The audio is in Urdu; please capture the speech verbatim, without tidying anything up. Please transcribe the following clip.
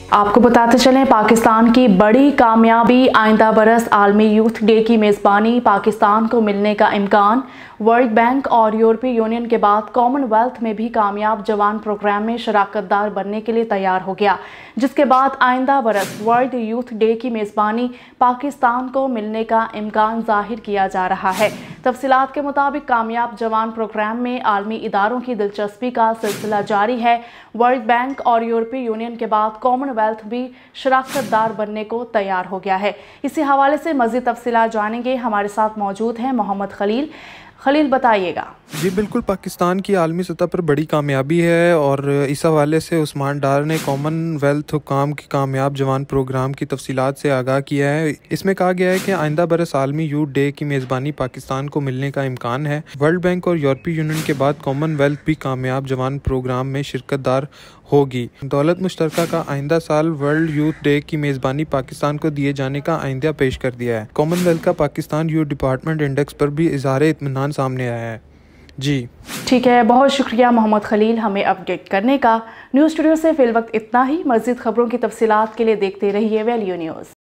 آپ کو بتاتے چلیں، پاکستان کی بڑی کامیابی، آئندہ برس عالمی یوتھ ڈے کی میزبانی پاکستان کو ملنے کا امکان۔ ورلڈ بینک اور یورپی یونین کے بعد کامن ویلتھ میں بھی کامیاب جوان پروگرام میں شراکت دار بننے کے لیے تیار ہو گیا، جس کے بعد آئندہ برس ورلڈ یوتھ ڈے کی میزبانی پاکستان کو ملنے کا امکان ظاہر کیا جا رہا ہے۔ تفصیلات کے مطابق کامیاب جوان پروگرام میں عالمی اداروں کی دلچسپی کا سلسلہ جاری ہے۔ ورلڈ بینک اور یورپی یونین کے بعد کامن ویلتھ بھی شراکت دار بننے کو تیار ہو گیا ہے۔ اسی حوالے سے مزید تفصیلات جانیں گے، ہمارے ساتھ موجود ہیں محمد خلیل۔ خلیل بتائیے گا۔ جی بالکل، پاکستان کی عالمی سطح پر بڑی کامیابی ہے اور اس حوالے سے عثمان ڈار نے کامن ویلتھ حکام کی کامیاب جوان پروگرام کی تفصیلات سے آگاہ کیا ہے۔ اس میں کہا گیا ہے کہ آئندہ برس عالمی یوتھ ڈے کی میزبانی پاکستان کو ملنے کا امکان ہے۔ ورلڈ بینک اور یورپی یونین کے بعد کامن ویلتھ بھی کامیاب جوان پروگرام میں شرکت دار ہوگی۔ دولت مشترکہ کا آئندہ سال ورلڈ یوتھ ڈے کی میزبانی پاکستان کو دیے جانے کا آئندہ پیش کر دیا ہے۔ کامن ویلتھ کا پاکستان یوتھ ڈپارٹمنٹ انڈیکس پر بھی اظہار اطمینان سامنے آیا ہے۔ جی ٹھیک ہے، بہت شکریہ محمد خلیل ہمیں اپڈیٹ کرنے کا۔ نیوز اسٹوڈیو سے فی الوقت اتنا ہی۔ مزید خبروں کی تفصیلات کے لیے دیکھتے رہیے ویلیو نیوز۔